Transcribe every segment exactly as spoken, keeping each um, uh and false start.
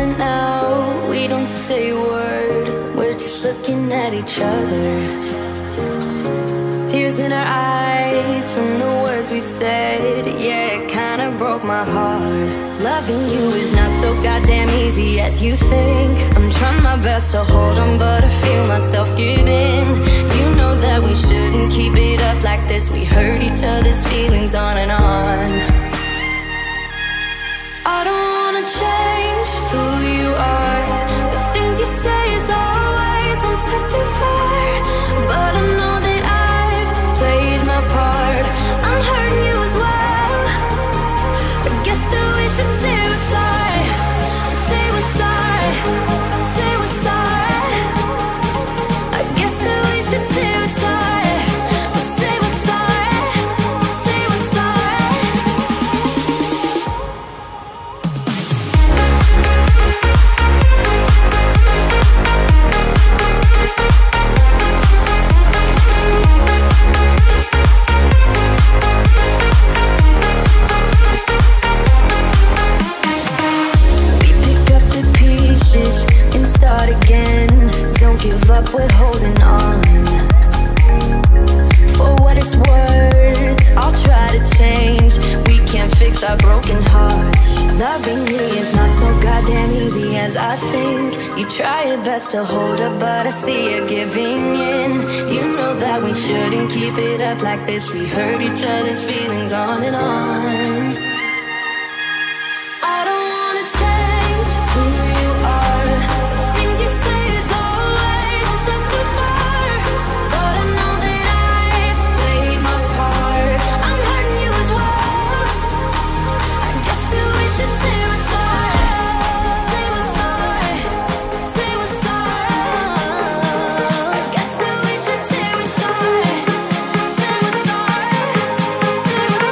silent now, we don't say a word. We're just looking at each other. Tears in our eyes from the words we said. Yeah, it kinda broke my heart. Loving you is not so goddamn easy as you think. I'm trying my best to hold on, but I feel myself give in. You know that we shouldn't keep it up like this. We hurt each other's feelings on and on. I don't wanna change who you are. The things you say is always one step too far. But I know that I've played my part. I'm hurting you as well. I guess that we should say we're sorry. Say we're sorry. Say we're sorry. I guess that we should say we're sorry. Say we're sorry. Say we're sorry. And start again. Don't give up, we're holding on. For what it's worth, I'll try to change. We can't fix our broken hearts. Loving me is not so goddamn easy as I think. You try your best to hold up, but I see you giving in. You know that we shouldn't keep it up like this. We hurt each other's feelings on and on. I don't wanna change who you are. Things you say is always one step too far. But I know that I've played my part. I'm hurting you as well. I guess that we should say we're sorry. Say we're sorry. Say we're sorry. I guess that we should say we're sorry. Say we're sorry. Say we're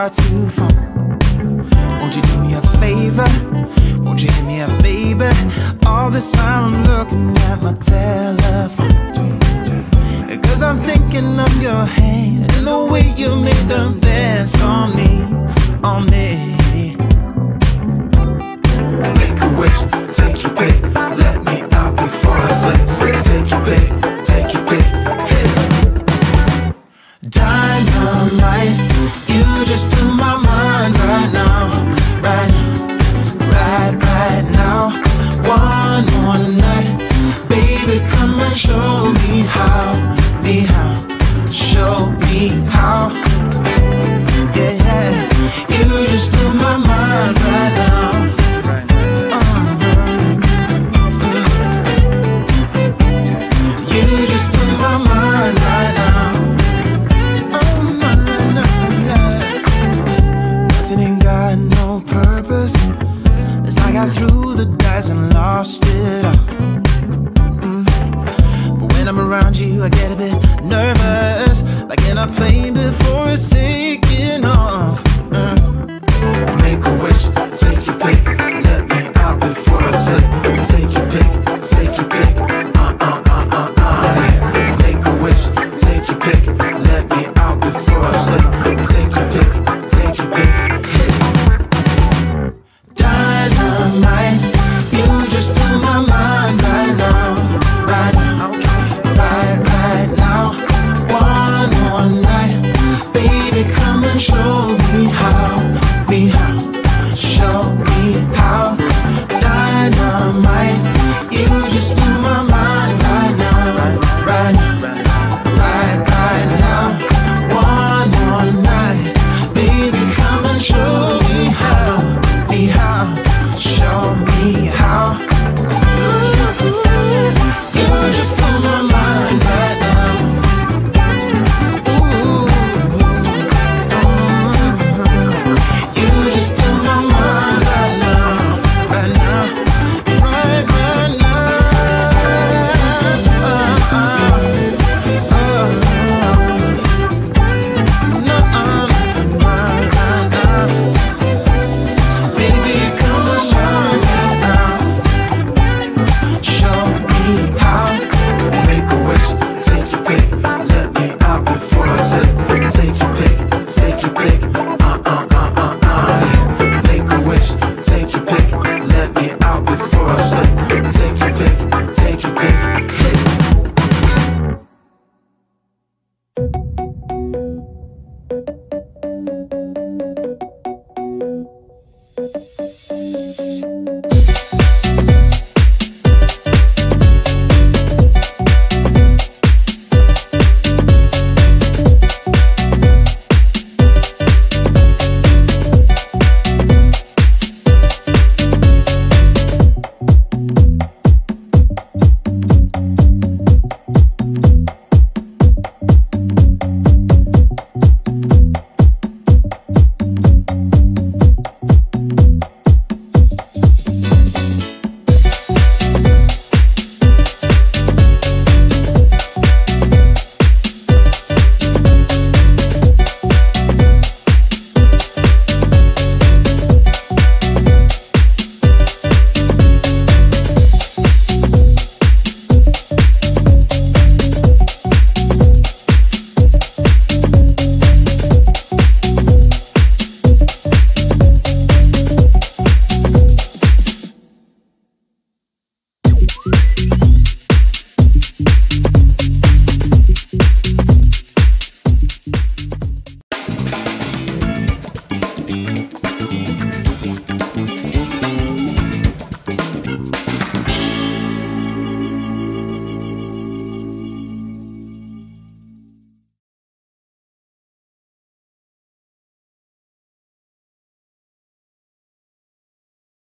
far too far. Won't you do me a favor? Won't you hit me up, baby? All this time I'm looking at my telephone, cause I'm thinking of your hands and the way you make them dance on me, on me. Make a wish, take your pick.